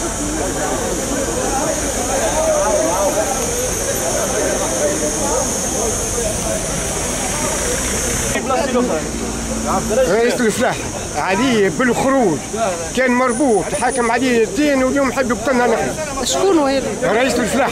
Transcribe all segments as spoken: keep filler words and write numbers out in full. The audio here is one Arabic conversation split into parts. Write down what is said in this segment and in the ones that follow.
رئيس الفلاح عليه بالخروج كان مربوط حاكم عليه الدين واليوم حب يقتلنا نحن. شكون هو هذا؟ رئيس الفلاح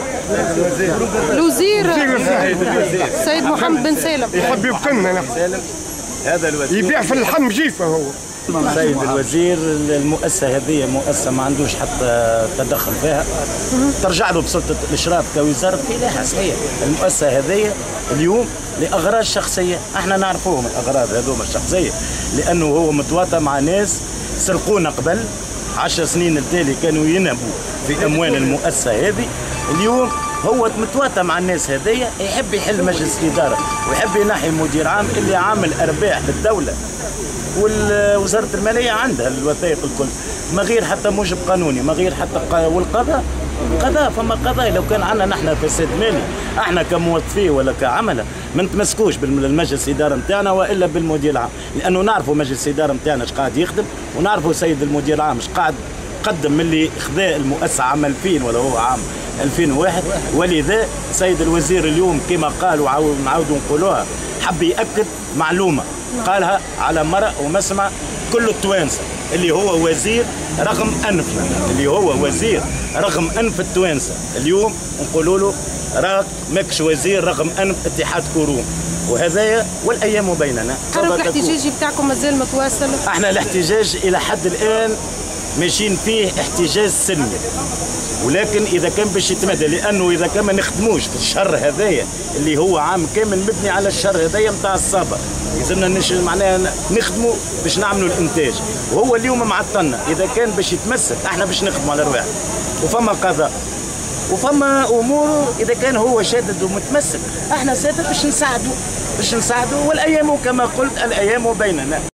الوزير وزير الفلاح السيد محمد بن سالم يحب يقتلنا نحن. هذا الوزير يبيع في اللحم جيفه هو. سيد الوزير المؤسسة هذه مؤسسة ما عندوش حتى تدخل فيها، ترجع له بسلطة الإشراف كوزارة فلاحة صحيح. المؤسسة هذه اليوم لأغراض شخصية، احنا نعرفوهم الأغراض هذوما الشخصية، لأنه هو متواطى مع ناس سرقونا قبل عشر سنين التالي كانوا ينهبوا في أموال المؤسسة هذه. اليوم هو متواطى مع الناس هذيا، يحب يحل مجلس إدارة ويحب ينحي مدير عام اللي عامل أرباح للدولة، ووزارة المالية عندها الوثائق الكل، ما غير حتى موجب قانوني، ما غير حتى والقضاء قضاء فما قضاء. لو كان عندنا نحن فساد مالي احنا كموظفين ولا كعمله ما نتمسكوش بالمجلس الاداره نتاعنا والا بالمدير العام، لانه نعرفوا مجلس الاداره نتاعنا اش قاعد يخدم، ونعرفوا سيد المدير العام اش قاعد قدم من اللي خذا المؤسسه عام ألفين ولا هو عام ألفين وواحد. ولذا سيد الوزير اليوم كما قال ونعاودوا نقولوها حب ياكد معلومه قالها على مرأ ومسمع كل التوانسه، اللي هو وزير رغم انف اللي هو وزير رغم انف التوانسه. اليوم نقولوا له راك ماكش وزير رغم انف اتحاد كوروم، وهذايا والايام بيننا. الحركه الاحتجاجي بتاعكم مازال متواصل؟ احنا الاحتجاج الى حد الان ماشيين فيه احتجاج سلمي، ولكن اذا كان باش يتمدى، لانه اذا كان ما نخدموش في الشهر هذايا اللي هو عام كامل مبني على الشهر هذايا نتاع الصابه، لازمنا نش معناها نخدموا باش نعملوا الانتاج، وهو اليوم معطلنا. اذا كان باش يتمسك احنا باش نخدموا على رواحنا، وفما قضاء وفما امور اذا كان هو شادد ومتمسك احنا سادد باش نساعدوا باش نساعدوا والايام كما قلت الايام بيننا.